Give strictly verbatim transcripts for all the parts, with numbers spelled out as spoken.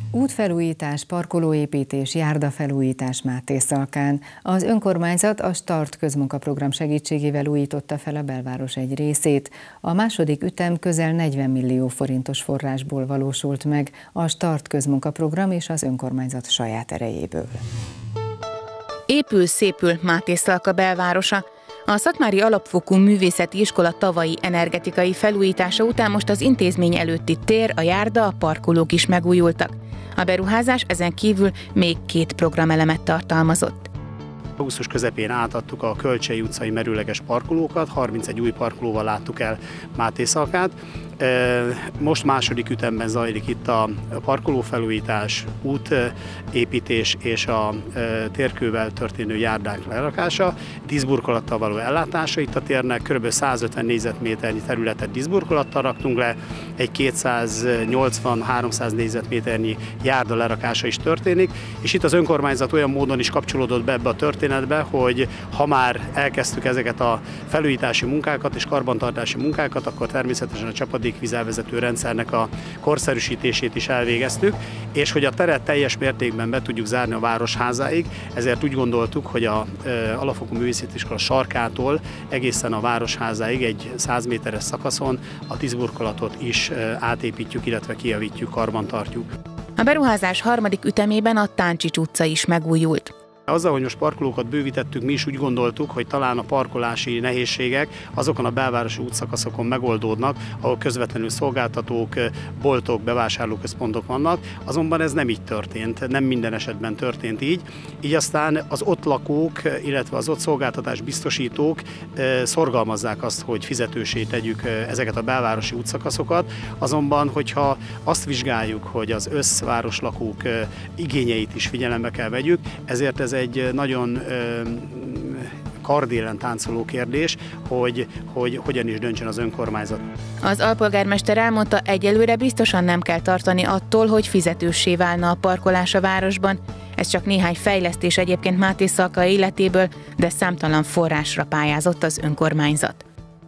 Útfelújítás, parkolóépítés, járdafelújítás Mátészalkán. Az önkormányzat a Start közmunkaprogram segítségével újította fel a belváros egy részét. A második ütem közel negyven millió forintos forrásból valósult meg, a Start közmunkaprogram és az önkormányzat saját erejéből. Épül, szépül Mátészalka belvárosa. A Szatmári Alapfokú Művészeti Iskola tavalyi energetikai felújítása után most az intézmény előtti tér, a járda, a parkolók is megújultak. A beruházás ezen kívül még két programelemet tartalmazott. Augusztus közepén átadtuk a Kölcsei utcai merőleges parkolókat, harmincegy új parkolóval láttuk el Mátészalkát. Most második ütemben zajlik itt a parkolófelújítás, útépítés és a térkővel történő járdák lerakása, díszburkolattal való ellátása itt a térnek, kb. százötven négyzetméternyi területet díszburkolattal raktunk le, egy kétszáznyolcvan-háromszáz négyzetméternyi járda lerakása is történik, és itt az önkormányzat olyan módon is kapcsolódott be ebbe a történetbe, hogy ha már elkezdtük ezeket a felújítási munkákat és karbantartási munkákat, akkor természetesen a csapadékvízelvezető rendszernek a korszerűsítését is elvégeztük, és hogy a teret teljes mértékben be tudjuk zárni a városházáig, ezért úgy gondoltuk, hogy a Alapfokú Művészeti Iskola sarkától egészen a városházáig egy száz méteres szakaszon a díszburkolatot is átépítjük, illetve kijavítjuk, karbantartjuk. A beruházás harmadik ütemében a Táncsics utca is megújult. Azzal, hogy most parkolókat bővítettük, mi is úgy gondoltuk, hogy talán a parkolási nehézségek azokon a belvárosi útszakaszokon megoldódnak, ahol közvetlenül szolgáltatók, boltok, bevásárlóközpontok vannak, azonban ez nem így történt, nem minden esetben történt így. Így aztán az ott lakók, illetve az ott szolgáltatás biztosítók szorgalmazzák azt, hogy fizetőssé tegyük ezeket a belvárosi útszakaszokat, azonban, hogyha azt vizsgáljuk, hogy az összvároslakók igényeit is figyelembe kell vegyük, ezért ez egy nagyon kardélen táncoló kérdés, hogy, hogy hogyan is döntsön az önkormányzat. Az alpolgármester elmondta, egyelőre biztosan nem kell tartani attól, hogy fizetőssé válna a parkolás a városban. Ez csak néhány fejlesztés egyébként Mátészalka életéből, de számtalan forrásra pályázott az önkormányzat.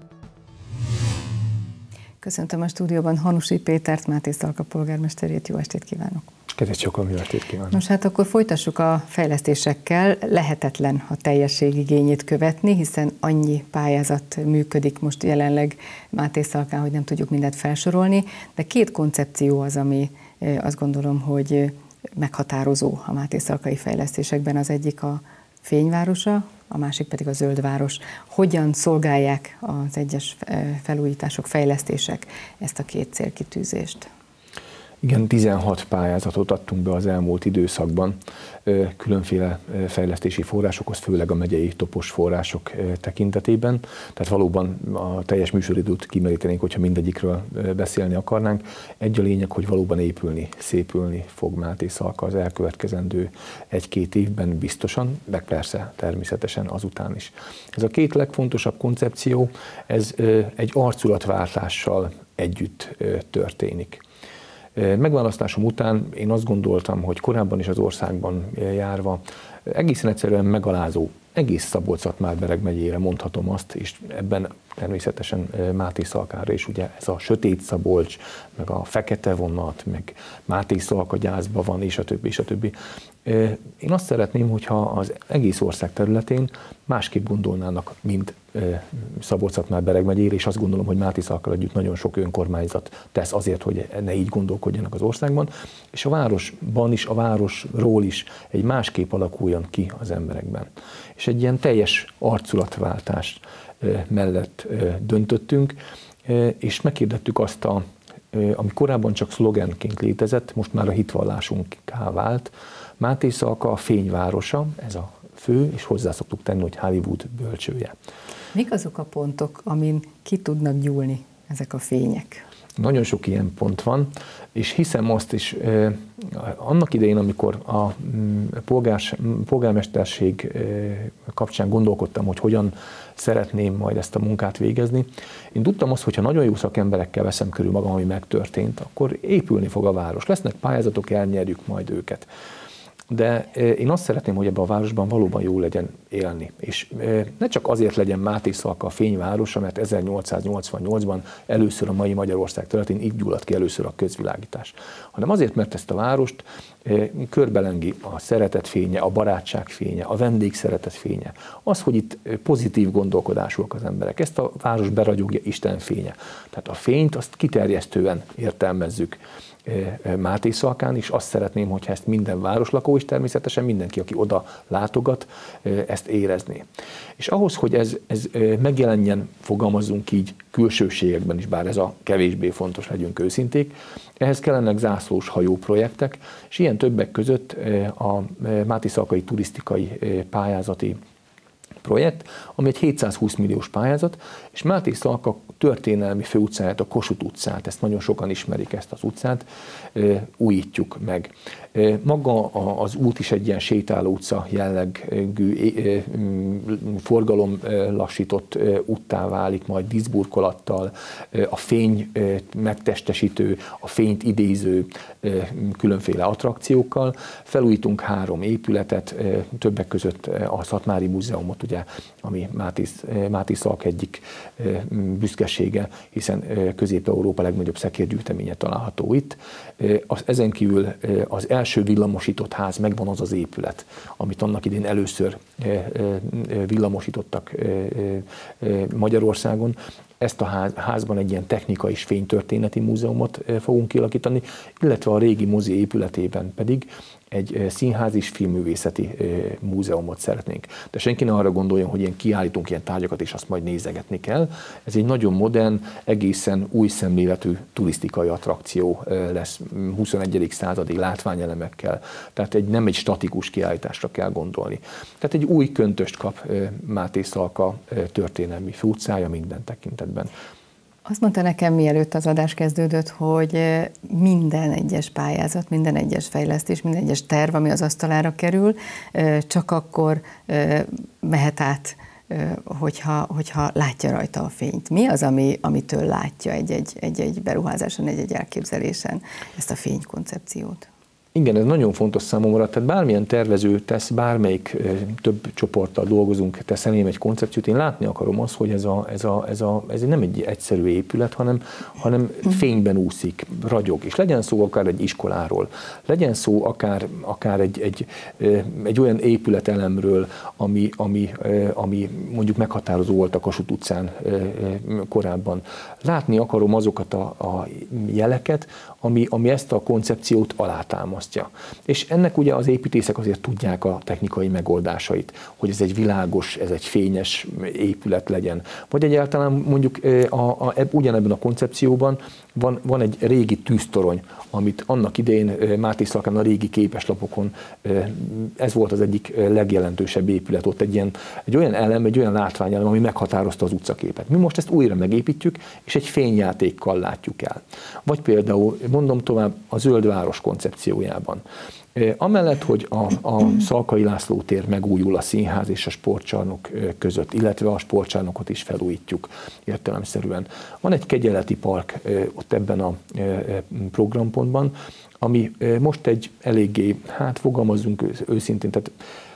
Köszöntöm a stúdióban Hanusi Pétert, Mátészalka polgármesterét, jó estét kívánok! Kedves sokan, jó estét kívánok! Nos, hát akkor folytassuk a fejlesztésekkel. Lehetetlen a teljesség igényét követni, hiszen annyi pályázat működik most jelenleg Mátészalkán, hogy nem tudjuk mindent felsorolni, de két koncepció az, ami azt gondolom, hogy meghatározó a mátészalkai fejlesztésekben. Az egyik a fényvárosa, a másik pedig a zöldváros. Hogyan szolgálják az egyes felújítások, fejlesztések ezt a két célkitűzést? Igen, tizenhat pályázatot adtunk be az elmúlt időszakban különféle fejlesztési forrásokhoz, főleg a megyei topos források tekintetében. Tehát valóban a teljes műsoridőt kimerítenénk, hogyha mindegyikről beszélni akarnánk. Egy a lényeg, hogy valóban épülni, szépülni fog Mátészalka az elkövetkezendő egy-két évben biztosan, de persze természetesen azután is. Ez a két legfontosabb koncepció, ez egy arculatváltással együtt történik. Megválasztásom után én azt gondoltam, hogy korábban is az országban járva egészen egyszerűen megalázó, egész Szabolcs-Szatmár-Bereg megyére mondhatom azt, és ebben természetesen Mátészalkára is, ugye ez a sötét Szabolcs, meg a fekete vonat, meg Mátészalka gyászban van, és a többi, és a többi. Én azt szeretném, hogyha az egész ország területén másképp gondolnának, mint Szabolcs-Szatmár-Bereg megyére, és azt gondolom, hogy Mátészalkkal együtt nagyon sok önkormányzat tesz azért, hogy ne így gondolkodjanak az országban, és a városban is, a városról is egy másképp alakuljon ki az emberekben. És egy ilyen teljes arculatváltás mellett döntöttünk, és meghirdettük azt, a, ami korábban csak szlogenként létezett, most már a hitvallásunkká vált. Mátészalka a fényvárosa, ez a fő, és hozzá szoktuk tenni, hogy Hollywood bölcsője. Mik azok a pontok, amin ki tudnak gyúlni ezek a fények? Nagyon sok ilyen pont van, és hiszem azt is, eh, annak idején, amikor a mm, polgárs, polgármesterség eh, kapcsán gondolkodtam, hogy hogyan szeretném majd ezt a munkát végezni, én tudtam azt, hogy ha nagyon jó szakemberekkel veszem körül magam, ami megtörtént, akkor épülni fog a város. Lesznek pályázatok, elnyerjük majd őket. de én azt szeretném, hogy ebben a városban valóban jó legyen élni. És ne csak azért legyen Mátészalka a fényvárosa, mert ezernyolcszáznyolcvannyolcban először a mai Magyarország területén így gyulladt ki először a közvilágítás, hanem azért, mert ezt a várost körbelengi a szeretet fénye, a barátság fénye, a vendégszeretet fénye. Az, hogy itt pozitív gondolkodásúak az emberek. Ezt a város beragyogja Isten fénye. Tehát a fényt azt kiterjesztően értelmezzük Mátészalkán is. Azt szeretném, hogyha ezt minden városlakó is, természetesen mindenki, aki oda látogat, ezt érezné. És ahhoz, hogy ez, ez megjelenjen, fogalmazzunk így, külsőségekben is, bár ez a kevésbé fontos, legyünk őszinték, ehhez kellenek zászlós hajó projektek, és ilyen többek között a mátészalkai turisztikai pályázati projekt, ami egy hétszázhúsz milliós pályázat, és Mátészalka történelmi főutcáját, a Kossuth utcát, ezt nagyon sokan ismerik, ezt az utcát, újítjuk meg. Maga az út is egy ilyen sétáló utca jellegű, forgalomlassított úttá válik, majd díszburkolattal, a fény megtestesítő, a fényt idéző különféle attrakciókkal. Felújítunk három épületet, többek között a Szatmári Múzeumot, ugye, ami Mátész, Mátészalka egyik büszkesége, hiszen Közép-Európa legnagyobb szekérgyűjteménye található itt. Ezen kívül az első villamosított ház, megvan az az épület, amit annak idén először villamosítottak Magyarországon. Ezt a házban egy ilyen technikai és fénytörténeti múzeumot fogunk kialakítani, illetve a régi mozi épületében pedig egy színház és filmművészeti múzeumot szeretnénk. De senki ne arra gondoljon, hogy ilyen kiállítunk ilyen tárgyakat, és azt majd nézegetni kell. Ez egy nagyon modern, egészen új szemléletű turisztikai attrakció lesz, huszonegyedik századi látványelemekkel. Tehát egy, nem egy statikus kiállításra kell gondolni. Tehát egy új köntöst kap Mátészalka történelmi főutcája minden tekintetben. Azt mondta nekem, mielőtt az adás kezdődött, hogy minden egyes pályázat, minden egyes fejlesztés, minden egyes terv, ami az asztalára kerül, csak akkor mehet át, hogyha, hogyha látja rajta a fényt. Mi az, ami, amitől látja egy-egy, egy-egy beruházáson, egy-egy elképzelésen ezt a fénykoncepciót? Igen, ez nagyon fontos számomra, tehát bármilyen tervező tesz, bármelyik több csoporttal dolgozunk, tesz elém egy koncepciót, én látni akarom azt, hogy ez, a, ez, a, ez, a, ez nem egy egyszerű épület, hanem, hanem fényben úszik, ragyog, és legyen szó akár egy iskoláról, legyen szó akár, akár egy, egy, egy olyan épületelemről, ami, ami, ami mondjuk meghatározó volt a Kossuth utcán korábban. Látni akarom azokat a, a jeleket, ami, ami ezt a koncepciót alátámasztja. És ennek ugye az építészek azért tudják a technikai megoldásait, hogy ez egy világos, ez egy fényes épület legyen. Vagy egyáltalán mondjuk a, a, ugyanebben a koncepcióban van, van egy régi tűztorony, amit annak idején Mátészalkán a régi képeslapokon, ez volt az egyik legjelentősebb épület, ott egy, ilyen, egy olyan elem, egy olyan látványelem, ami meghatározta az utcaképet. Mi most ezt újra megépítjük, és egy fényjátékkal látjuk el. Vagy például, mondom tovább, a Zöld Város koncepciójában. Amellett, hogy a, a Szalkai László tér megújul a színház és a sportcsarnok között, illetve a sportcsarnokot is felújítjuk értelemszerűen. Van egy kegyeleti park ott ebben a programpontban, ami most egy eléggé, hát fogalmazzunk őszintén, tehát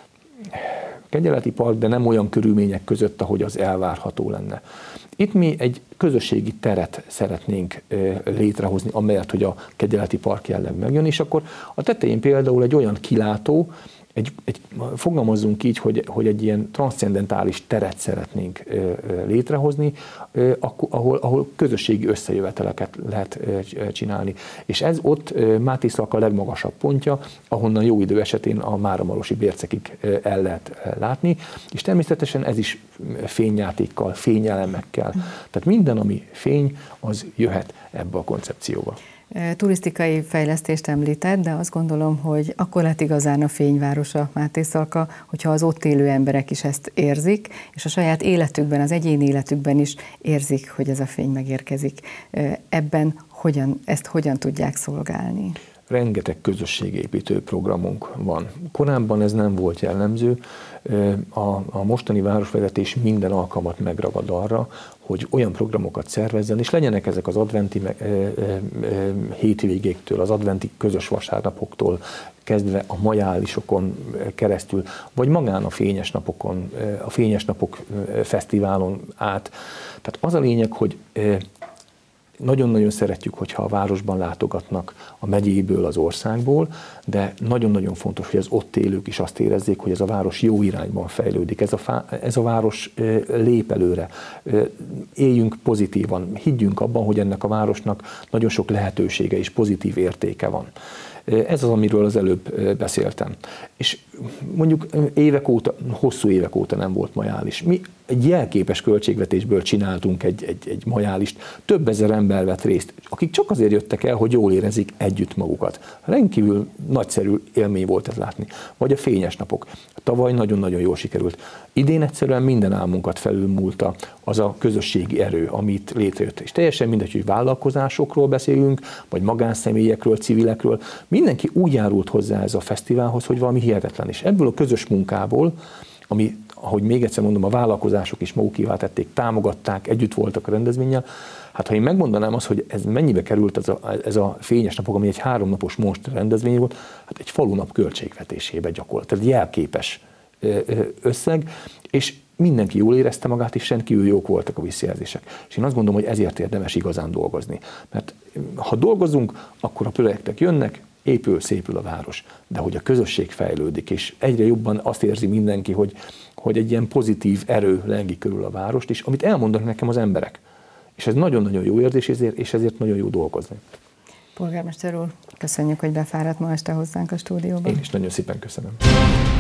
kegyeleti park, de nem olyan körülmények között, ahogy az elvárható lenne. Itt mi egy közösségi teret szeretnénk létrehozni, amellett, hogy a kegyeleti park jelleg megjön, és akkor a tetején például egy olyan kilátó, egy, egy, fogalmazzunk így, hogy, hogy egy ilyen transzcendentális teret szeretnénk létrehozni, ahol, ahol közösségi összejöveteleket lehet csinálni. És ez ott Mátészalka a legmagasabb pontja, ahonnan jó idő esetén a Máramarosi bércekig el lehet látni, és természetesen ez is fényjátékkal, fényelemekkel. Tehát minden, ami fény, az jöhet ebbe a koncepcióba. Turisztikai fejlesztést említett, de azt gondolom, hogy akkor lett igazán a fényvárosa Mátészalka, hogyha az ott élő emberek is ezt érzik, és a saját életükben, az egyéni életükben is érzik, hogy ez a fény megérkezik. Ebben hogyan, ezt hogyan tudják szolgálni? Rengeteg közösségépítő programunk van. Korábban ez nem volt jellemző. A, a mostani városvezetés minden alkalmat megragad arra, hogy olyan programokat szervezzen, és legyenek ezek az adventi hétvégéktől, az adventi közös vasárnapoktól kezdve a majálisokon keresztül, vagy magán a fényes napokon, a fényes napok fesztiválon át. Tehát az a lényeg, hogy nagyon-nagyon szeretjük, hogyha a városban látogatnak a megyéből, az országból, de nagyon-nagyon fontos, hogy az ott élők is azt érezzék, hogy ez a város jó irányban fejlődik, ez a, fá, ez a város lép előre. Éljünk pozitívan, higgyünk abban, hogy ennek a városnak nagyon sok lehetősége és pozitív értéke van. Ez az, amiről az előbb beszéltem. És mondjuk évek óta, hosszú évek óta nem volt majális. Mi egy jelképes költségvetésből csináltunk egy, egy, egy majálist, több ezer ember vett részt, akik csak azért jöttek el, hogy jól érezik együtt magukat. Rendkívül nagyszerű élmény volt ez látni. Vagy a fényes napok. Tavaly nagyon-nagyon jól sikerült. Idén egyszerűen minden álmunkat felülmúlta az a közösségi erő, amit létrejött. És teljesen mindegy, hogy vállalkozásokról beszélünk, vagy magánszemélyekről, civilekről. Mindenki úgy járult hozzá ez a fesztiválhoz, hogy valami hihetetlen. És ebből a közös munkából, ami, ahogy még egyszer mondom, a vállalkozások is magukévá tették, támogatták, együtt voltak a rendezvénnyel, hát ha én megmondanám azt, hogy ez mennyibe került ez a, ez a fényes napok, ami egy háromnapos monster rendezvény volt, hát egy falunap költségvetésébe gyakorlatilag jelképes összeg, és mindenki jól érezte magát, és rendkívül jók voltak a visszajelzések. És én azt gondolom, hogy ezért érdemes igazán dolgozni. Mert ha dolgozunk, akkor a projektek jönnek, épül, szépül a város. De hogy a közösség fejlődik, és egyre jobban azt érzi mindenki, hogy, hogy egy ilyen pozitív erő lengi körül a várost, és amit elmondanak nekem az emberek. És ez nagyon-nagyon jó érzés, és ezért nagyon jó dolgozni. Polgármester úr, köszönjük, hogy befáradt ma este hozzánk a stúdióban. Én is nagyon szépen köszönöm.